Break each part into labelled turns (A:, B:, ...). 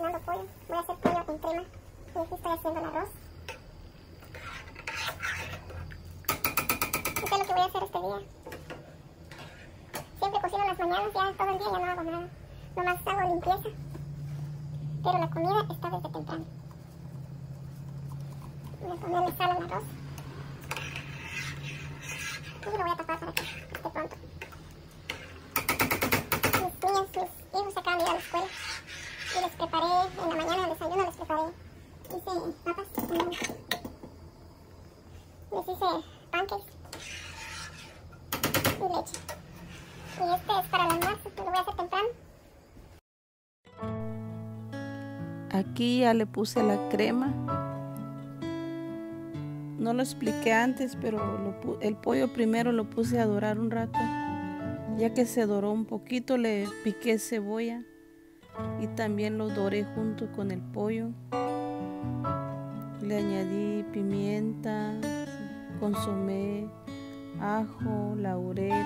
A: cocinando pollo. Voy a hacer pollo con crema. Y aquí estoy haciendo el arroz. Eso es lo que voy a hacer este día. Siempre cocino en las mañanas, ya todo el día ya no hago nada. Nomás hago limpieza. Pero la comida está desde temprano. Voy a ponerle sal al arroz. Y lo voy a tapar para que esté pronto. Mis hijos acaban de ir a la escuela. Y les preparé, en la mañana el desayuno les preparé. Hice papas. Les hice pancakes. Y leche. Y este es para el almuerzo, lo voy a hacer temprano.
B: Aquí ya le puse la crema. No lo expliqué antes, pero el pollo primero lo puse a dorar un rato. Ya que se doró un poquito, le piqué cebolla y también lo doré junto con el pollo. Le añadí pimienta, consomé, ajo, laurel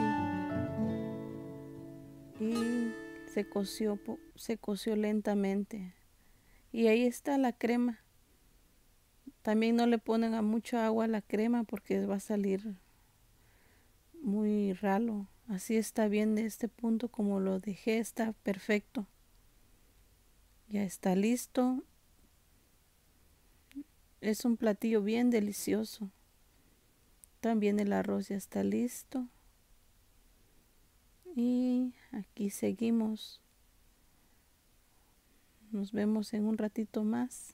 B: y se coció lentamente. Y ahí está la crema. También no le ponen a mucha agua a la crema porque va a salir muy ralo. Así está bien de este punto como lo dejé, está perfecto. Ya está listo. Es un platillo bien delicioso. También el arroz ya está listo. Y aquí seguimos. Nos vemos en un ratito más.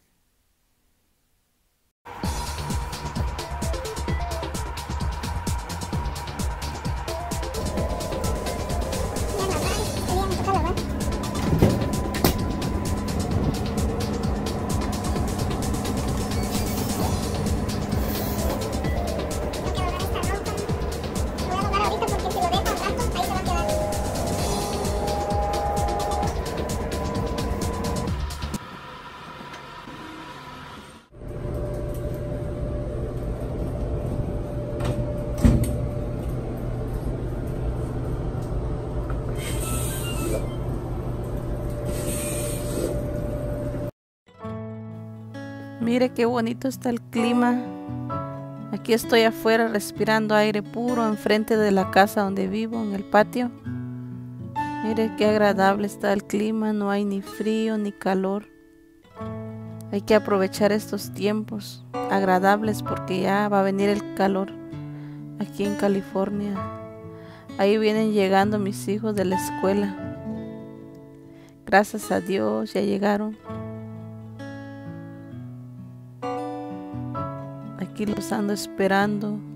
B: Mire qué bonito está el clima. Aquí estoy afuera respirando aire puro enfrente de la casa donde vivo, en el patio. Mire qué agradable está el clima, no hay ni frío ni calor. Hay que aprovechar estos tiempos agradables porque ya va a venir el calor aquí en California. Ahí vienen llegando mis hijos de la escuela. Gracias a Dios ya llegaron. Aquí los ando esperando